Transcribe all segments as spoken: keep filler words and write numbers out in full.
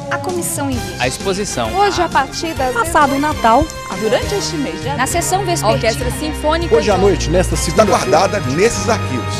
A comissão em vídeo. A exposição. Hoje, a partir das... Passado o Natal. Durante este mês de abril. Na sessão vespertina. A Orquestra Sinfônica... Hoje à noite, nesta segunda... Está guardada nesses arquivos.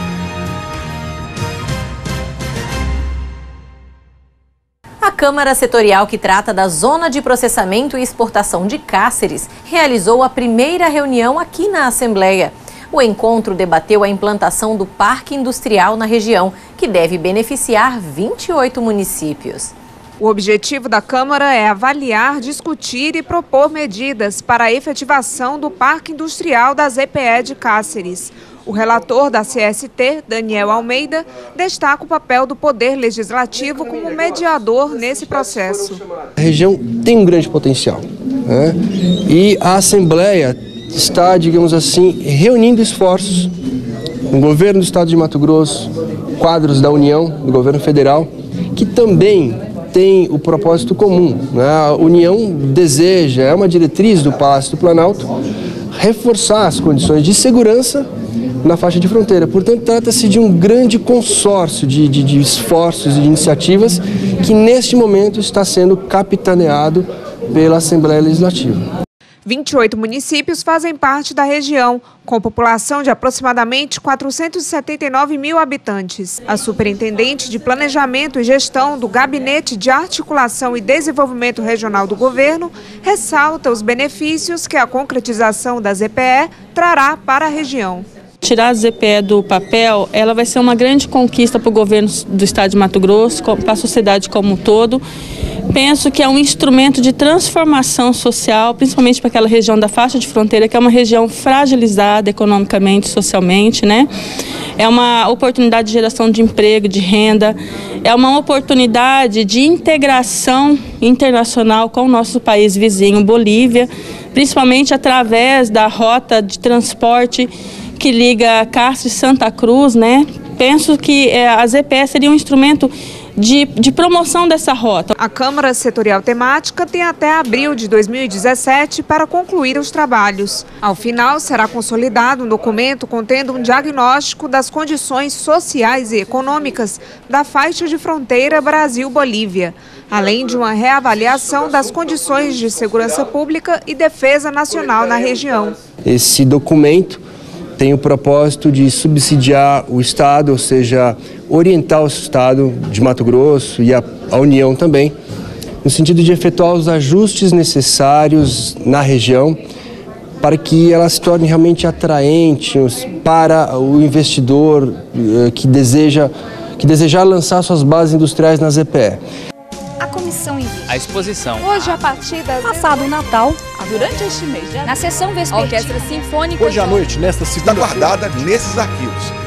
A Câmara Setorial que trata da Zona de Processamento e Exportação de Cáceres realizou a primeira reunião aqui na Assembleia. O encontro debateu a implantação do Parque Industrial na região, que deve beneficiar vinte e oito municípios. O objetivo da Câmara é avaliar, discutir e propor medidas para a efetivação do Parque Industrial da Z P E de Cáceres. O relator da C S T, Daniel Almeida, destaca o papel do Poder Legislativo como mediador nesse processo. A região tem um grande potencial, né? E a Assembleia está, digamos assim, reunindo esforços com o governo do Estado de Mato Grosso, quadros da União, do governo federal, que também tem o propósito comum, né? A União deseja, é uma diretriz do Palácio do Planalto, reforçar as condições de segurança na faixa de fronteira. Portanto, trata-se de um grande consórcio de, de, de esforços e de iniciativas que, neste momento, está sendo capitaneado pela Assembleia Legislativa. vinte e oito municípios fazem parte da região, com população de aproximadamente quatrocentos e setenta e nove mil habitantes. A superintendente de Planejamento e Gestão do Gabinete de Articulação e Desenvolvimento Regional do Governo ressalta os benefícios que a concretização da Z P E trará para a região. Tirar a Z P E do papel, ela vai ser uma grande conquista para o governo do Estado de Mato Grosso, para a sociedade como um todo. Penso que é um instrumento de transformação social, principalmente para aquela região da faixa de fronteira, que é uma região fragilizada economicamente, socialmente, né? É uma oportunidade de geração de emprego, de renda, é uma oportunidade de integração internacional com o nosso país vizinho, Bolívia, principalmente através da rota de transporte que liga Cáceres e Santa Cruz, né? Penso que é, a Z P E seria um instrumento de, de promoção dessa rota. A Câmara Setorial Temática tem até abril de dois mil e dezessete para concluir os trabalhos. Ao final, será consolidado um documento contendo um diagnóstico das condições sociais e econômicas da faixa de fronteira Brasil-Bolívia, além de uma reavaliação das condições de segurança pública e defesa nacional na região. Esse documento tem o propósito de subsidiar o Estado, ou seja, orientar o Estado de Mato Grosso e a, a União também, no sentido de efetuar os ajustes necessários na região para que ela se torne realmente atraente para o investidor que deseja, que desejar lançar suas bases industriais na Z P E. A comissão em vídeo. A exposição. Hoje, a partir das... Passado o Natal. Durante este mês de abril. Na sessão vespertina. A Orquestra Sinfônica... Hoje à noite, nesta Está segunda... guardada nesses arquivos.